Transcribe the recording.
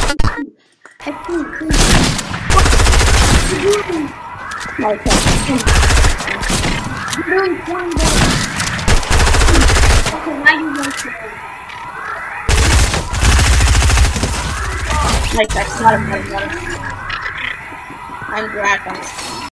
Like, that's not a bad one. I'm glad.